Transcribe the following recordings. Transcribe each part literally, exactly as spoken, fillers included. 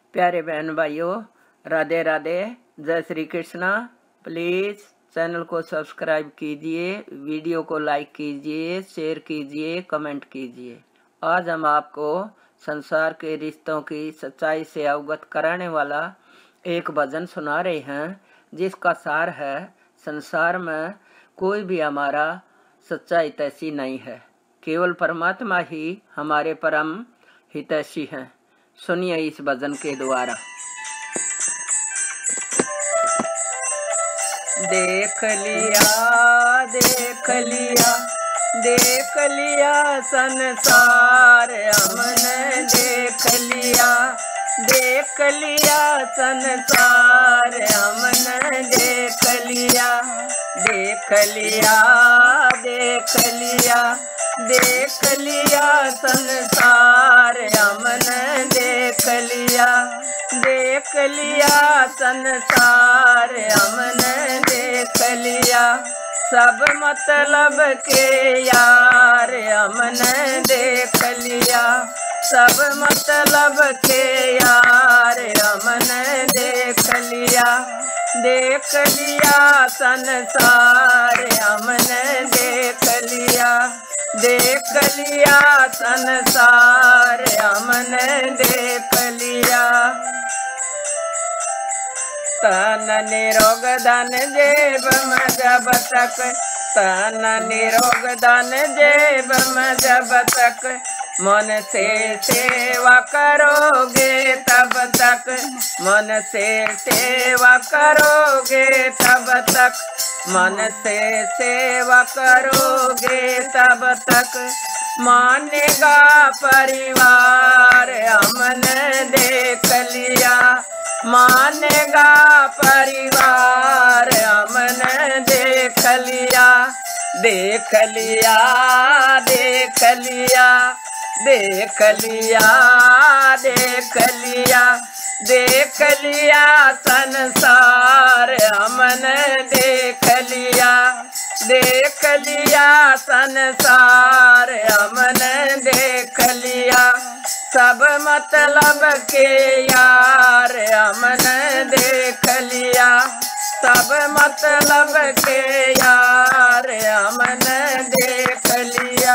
प्यारे बहन भाइयों, राधे राधे, जय श्री कृष्णा। प्लीज चैनल को सब्सक्राइब कीजिए, वीडियो को लाइक कीजिए, शेयर कीजिए, कमेंट कीजिए। आज हम आपको संसार के रिश्तों की सच्चाई से अवगत कराने वाला एक भजन सुना रहे हैं, जिसका सार है, संसार में कोई भी हमारा सच्चा हितैषी नहीं है, केवल परमात्मा ही हमारे परम हितैषी हैं। सुनिए इस भजन के द्वारा। देख लिया देख लिया देख लिया संसार हमने, देख लिया देख लिया संसार हमने, देख लिया देख लिया देख लिया देख लिया संसार हमने, देख लिया देख लिया संसार हमने, देख लिया सब मतलब के यार हमने, देख लिया सब मतलब के यार हमने, देख लिया देख लिया संसार हमने, देख लिया देख लिया संसार हमने, देख लिया। तन निरोग धन जेब में जब तक, तन निरोग धन जेब में जब तक मन से सेवा करोगे तब तक, मन से सेवा करोगे तब तक, मन से सेवा करोगे तब तक मानेगा परिवार हमने, देख लिया मानेगा परिवार हमने, देख लिया देख लिया देख लिया देख लिया देख लिया देख लिया संसार हमने, देख लिया देख लिया संसार हमने, देख लिया सब मतलब के यार हमने, देख लिया सब मतलब के यार हमने, देख लिया।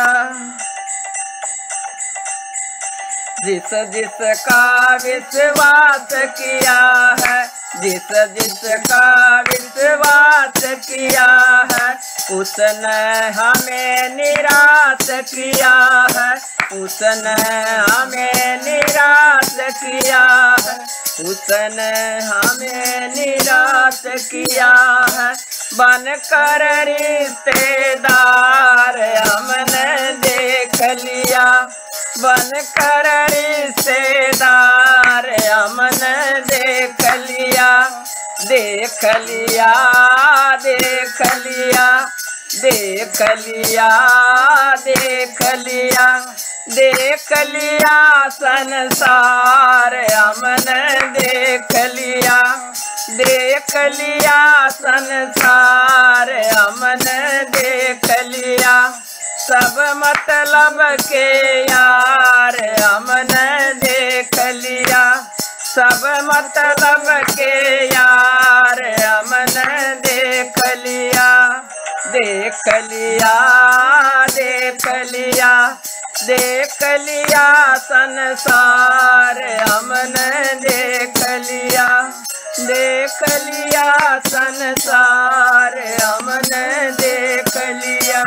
जिस जिसका विश्वास किया है, जिस जिसका विश्वास किया है, उसने हमें निराश किया है, उसने हमें निराश किया है, उसने हमें निराश किया है। बनकर रिश्तेदार हमने, देख लिया बनकर रिश्तेदार हमने, देख लिया देख लिया देख लिया देख लिया देख लिया देख लिया संसार हमने, देख लिया देख लिया संसार हमने, देख लिया सब मतलब के यार हमने, देख लिया सब मतलब के यार हमने, देख लिया देख लिया देख लिया देख लिया संसार हमने, देख लिया देख लिया संसार हमने, देख लिया।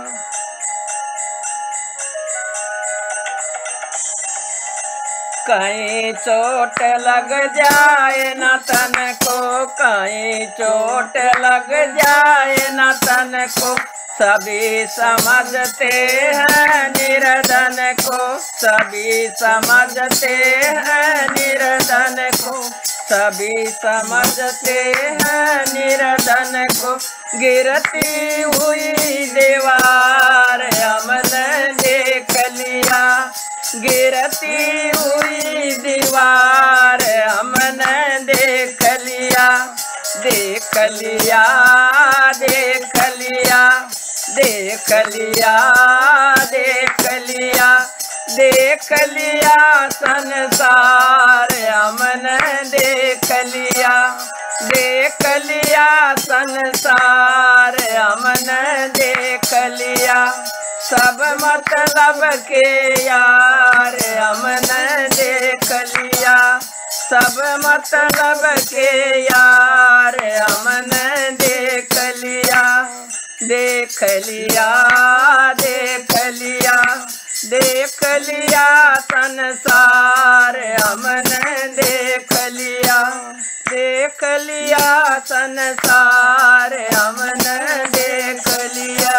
कहीं चोट लग जाए न तन को, कहीं चोट लग जाए न तन को, सभी समझते हैं निर्धन को, सभी समझते हैं निर्धन को, सभी समझते हैं निर्धन को। गिरती हुई दीवार हमने, देख लिया गिरती हुई दीवार हमने, देख लिया देख लिया देख लिया देख लिया देख लिया देख लिया संसार हमने, लिया संसार हमने देख लिया, सब मतलब के यार हमने देख लिया, सब मतलब के यार हमने देख लिया, देख लिया देख लिया देख लिया संसार हमने देख लिया, देख लिया संसार हमने देख लिया।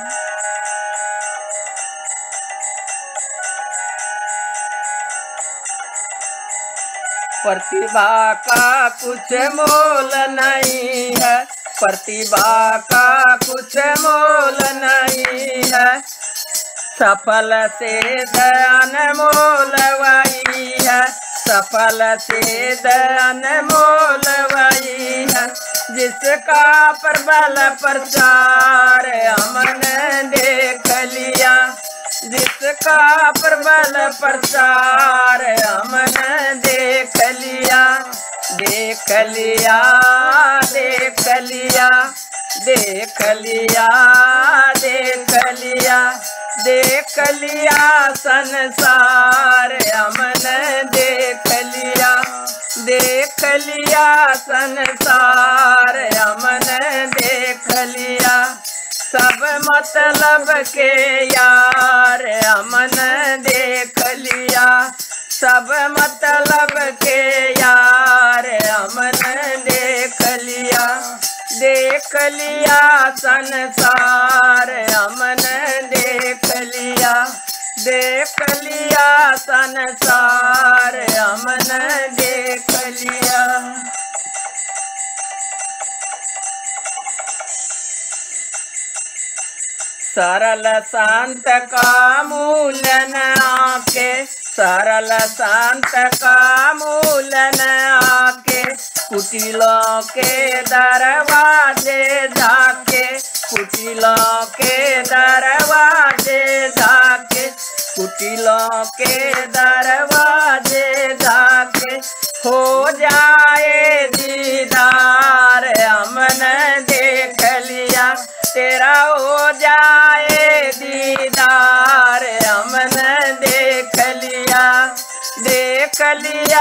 प्रतिभा का कुछ मोल नहीं है, प्रतिभा का कुछ मोल नहीं है, सफल से धन मोल वही है, सफल से धन मोल वही है, जिसका प्रबल प्रचार हमने देख लिया, जिसका प्रबल प्रचार हमने देख लिया, देख लिया देख लिया देख लिया देख लिया देख लिया संसार हमने देख लिया, देख लिया संसार हमने देख लिया, सब मतलब के यार हमने देख लिया, सब मतलब के यार हमने देख लिया, देख लिया संसार हमने देख लिया, देख लिया संसार हमने देख लिया। सरल शांत का मूल न आके, सरल शांत का मूल न आके, कुटिलों के दरवाजे झाके, कुटिलों के दरवाजे झाके, कुटिलों के दरवाजे झाके, हो जाए दीदार हमने देख लिया, तेरा हो जाए दीदार हमने देख लिया, देख लिया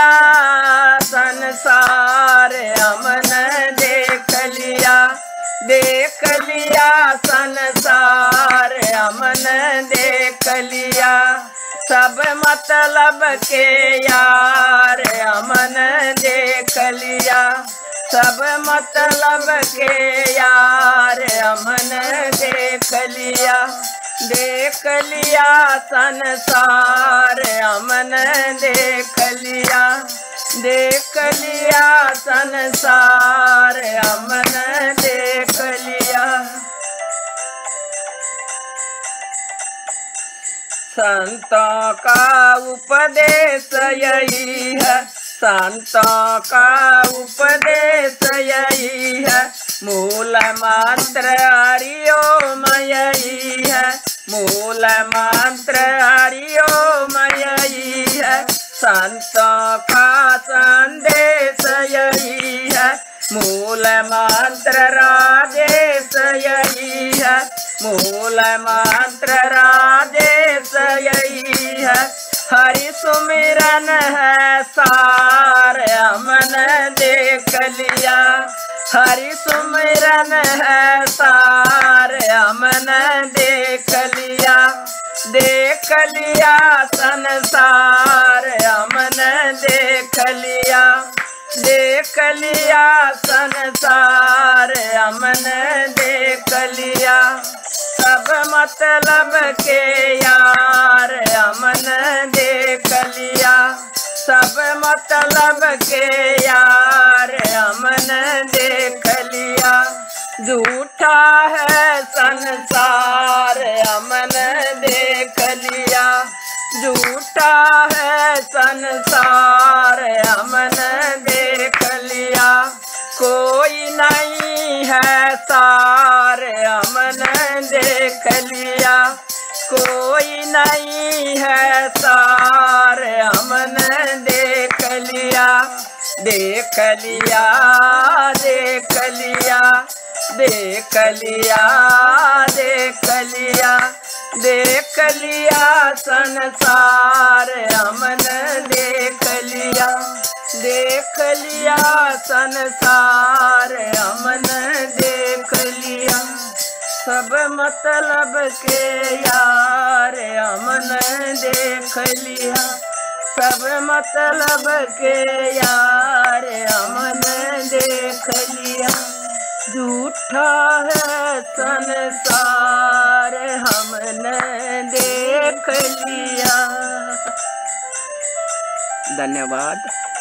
संसार हमने देख लिया, देख लिया संसार हमने देख लिया, सब मतलब के यार हमने देख लिया, सब मतलब के यार हमने देख लिया, देख लिया संसार हमने देख लिया, देख लिया संसार हमने देख लिया। संतों का उपदेश यही है, संतों का उपदेश यही है, मूल मंत्र हरिओम यही है, मूल मंत्र हरिओम यही है, संतों का संदेश यही है, मूल मंत्र राजेश यही है, मूल मंत्र राजेश यही है, हरि सुमिरन है सार हमने देख लिया, हरि सुमिरन है सार हमने देख लिया, देख लिया संसार हमने देख लिया, देख लिया संसार हमने देख लिया, सब मतलब के यार हमने देख लिया, सब मतलब के यार हमने देख लिया, झूठा है संसार हमने देख लिया, झूठा है संसार हमने देख लिया, कोई नहीं है सार हमने देख लिया, कोई नहीं है सार हमने देख लिया, देख लिया देख लिया देख लिया देख लिया देख लिया संसार हमने देख लिया देख लिया संसार हमने देख लिया सब मतलब के यार हमने देख लिया सब मतलब के यार हमने देख लिया झूठा है संसार हमने देख लिया। धन्यवाद।